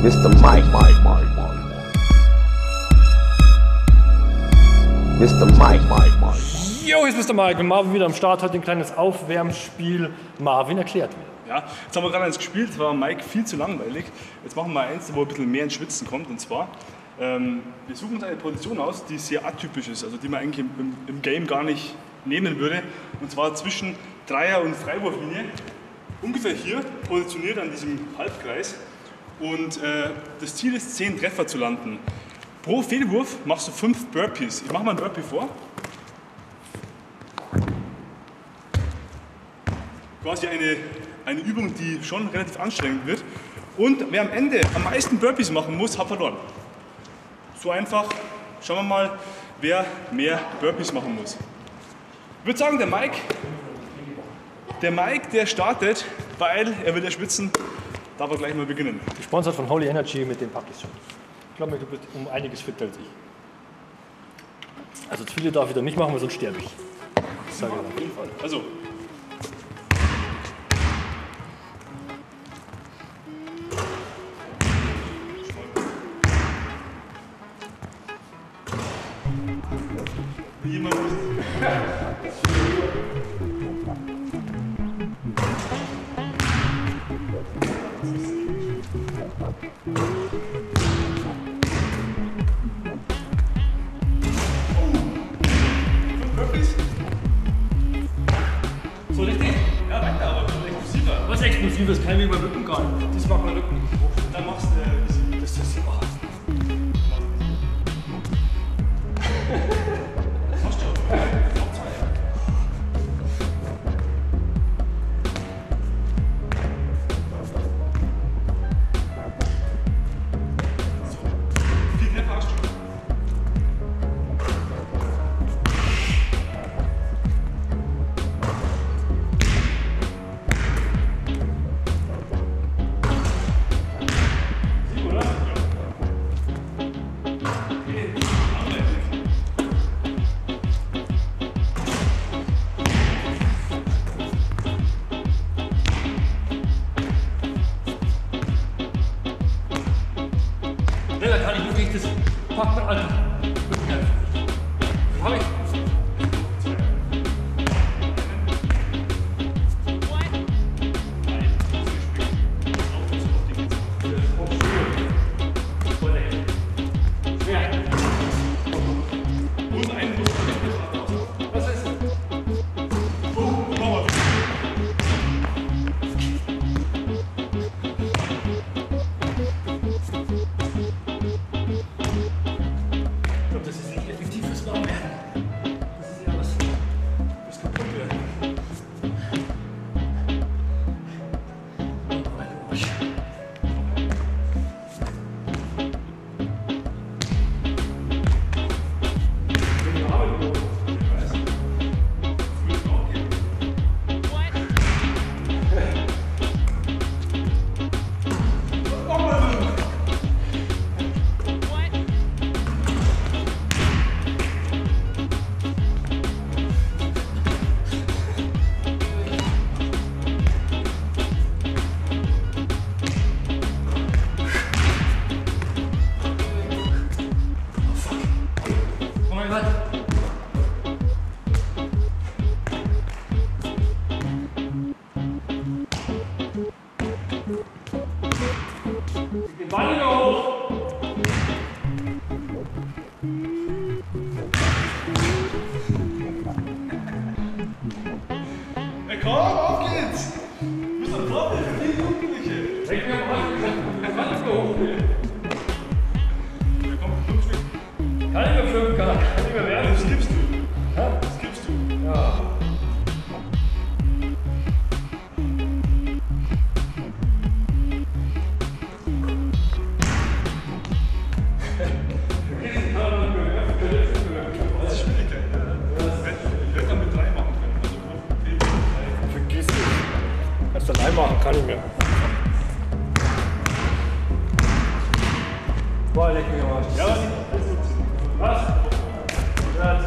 Mr. Mike. Mr. Mike. Jo, hier ist Mr. Mike und Marvin wieder am Start. Heute ein kleines Aufwärmspiel. Marvin erklärt wieder. Ja, jetzt haben wir gerade eins gespielt, das war Mike viel zu langweilig. Jetzt machen wir eins, wo ein bisschen mehr ins Schwitzen kommt. Und zwar, wir suchen uns eine Position aus, die sehr atypisch ist, also die man eigentlich im Game gar nicht nehmen würde. Und zwar zwischen Dreier- und Freiwurflinie. Ungefähr hier, positioniert an diesem Halbkreis. Und das Ziel ist, 10 Treffer zu landen. Pro Fehlwurf machst du 5 Burpees. Ich mache mal einen Burpee vor. Quasi eine Übung, die schon relativ anstrengend wird. Und wer am Ende am meisten Burpees machen muss, hat verloren. So einfach. Schauen wir mal, wer mehr Burpees machen muss. Ich würde sagen, der Mike, der startet, weil er will ja schwitzen. Darf er gleich mal beginnen. Gesponsert von Holy Energy, mit dem packe ich schon. Ich glaube, du bist um einiges fitter als ich. Also zu viele darf ich da nicht machen, weil sonst sterbe ich. Das sage ich auf jeden Fall. Also. Wie immer muss. So richtig? Ja, weiter, aber explosiver. Was Explosives, kann ich mir Rücken gar nicht. Das macht mein Rücken nicht. Dann machst du Das ist oh. Hast du viel Treffer hast du. Da kann ich wirklich das packen, Alter. Hab ich. Das ist nicht effektiv fürs Warmwerden. Das ist ja was kaputt werden. Oh, mein Arsch. Oh mein Gott. Den Ball wieder hoch. Hey, komm, auf geht's! Du bist ein Vorbild für die Jugendliche! Denk mir mal, den Ball wieder hoch. Ja, komm, 5 Stück. Kann ich mir fünf, kann ich mir werden. Das gibst du. Ja? Das gibst du. Ja. Das ist Schwierigkeit. Ich hätte dann mit 3 machen können. Also pro Fehlwurf 3. Vergiss es. Kannst du allein machen, kann ich mehr. Boah, leck mich am Arsch. Ja, Was? Ja.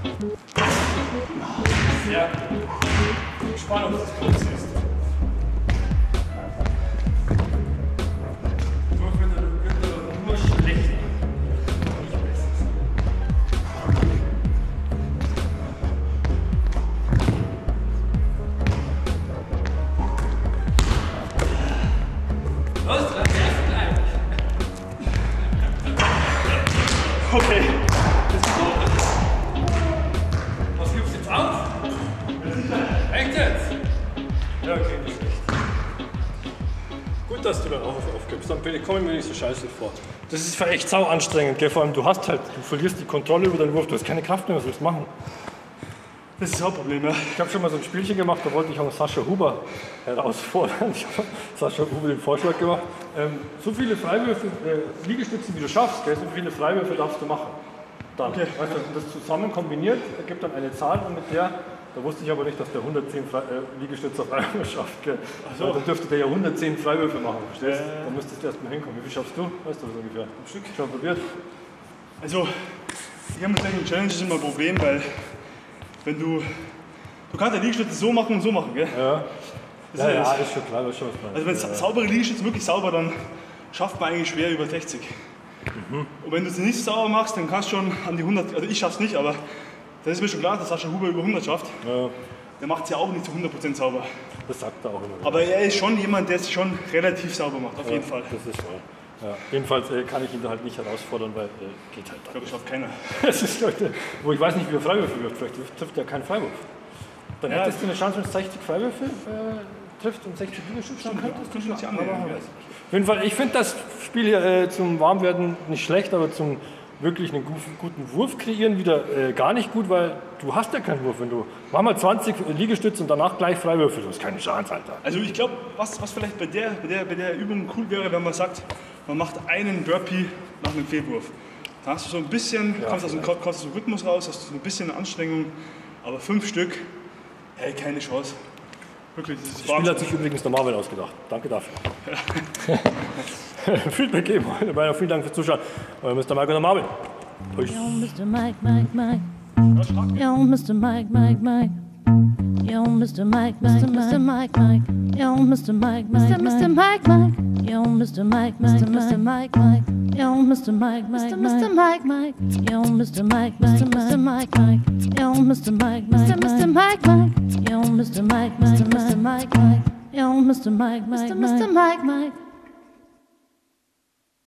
Sehr Spannung, das ist kurz ist. Nur schlecht. Nicht besser. Los, dann erst gleich. Okay. Was gibt's jetzt auf? Echt jetzt? Ja, okay, nicht schlecht. Gut, dass du dann auch aufgibst. Dann komme ich mir nicht so scheiße vor. Das ist für echt sau anstrengend, gell? Vor allem du verlierst die Kontrolle über deinen Wurf. Du hast keine Kraft mehr, was willst du machen? Das ist das Hauptproblem, ja. Ich habe schon mal so ein Spielchen gemacht, da wollte ich auch Sascha Huber herausfordern. Ich habe Sascha Huber den Vorschlag gemacht. So viele Freiwürfe, Liegestützen, wie du schaffst, gell? So viele Freiwürfe darfst du machen. Dann, okay. Weißt du, das zusammen kombiniert ergibt dann eine Zahl und mit der, da wusste ich aber nicht, dass der 110 Liegestütze auf einmal schafft. Gell? So. Dann dürfte der ja 110 Freiwürfe machen, verstehst du? Dann müsstest du erstmal hinkommen. Wie viel schaffst du? Weißt du das ungefähr? Ein Stück? Schon probiert? Also, ich habe mit solchen Challenges immer ein Problem, weil wenn du kannst ja Liegestütze so machen und so machen, gell? Ja. Ja, ist schon klar, das ist schon was. Also wenn saubere Liegestütze wirklich sauber, dann schafft man eigentlich schwer über 60. Und wenn du es nicht sauber machst, dann kannst du schon an die 100, also ich schaff's nicht, aber das ist mir schon klar, dass Sascha Huber über 100 schafft. Ja. Der macht es ja auch nicht zu 100% sauber. Das sagt er auch immer. Aber er ist schon jemand, der es schon relativ sauber macht, auf jeden Fall. Das ist wahr. Ja. Jedenfalls kann ich ihn da halt nicht herausfordern, weil geht halt Ich glaube, das schafft keiner. Das ist, wo ich weiß nicht, wie er Freiwürfe wirft. Vielleicht trifft er keinen Freiwurf. Dann hättest du eine Chance, wenn es 60 Freiwürfe trifft und 60 Liegestütze. Das könnte man sich annehmen. Auf jeden Fall, ich finde das Spiel hier zum Warmwerden nicht schlecht, aber zum wirklich einen guten Wurf kreieren wieder gar nicht gut, weil du hast ja keinen Wurf. Wenn du mach mal 20 Liegestütze und danach gleich Freiwürfe, du hast keine Chance, Alter. Also ich glaube, was vielleicht bei der Übung cool wäre, wenn man sagt, man macht einen Burpee nach einem Fehlwurf. Da hast du so ein bisschen, kommst aus dem Rhythmus raus, hast du so ein bisschen Anstrengung, aber 5 Stück, hey, keine Chance. Wirklich, das Spiel hat sich übrigens der Marvel ausgedacht. Danke dafür. Ja. Feedback geben. Vielen Dank fürs Zuschauen. Euer Mr. Mike und der Marvel. Yo, Mr. Mike, Mike, Mike. Yo, Mr. Mike, Mike, Mike. Yo, Mr. Mike, Mike, Mr. Mike, Mike. Yo, Mr. Mike, Mike, Mr. Mike, Mike. Yo, Mr. Mike, Mike, Mr. Mike, Mike. Yo, Mr. Mike, Mike, Mr. Mike, Mike. Yo, Mr. Mike, Mike, Mr. Mike, Mike. Yo, Mr. Mike, Mike, Mr. Mike, Mike. Yo, Mr. Mike, Mike, Mr. Mike, Mike. Yo, Mr. Mike, Mike, Mr. Mike, Mike.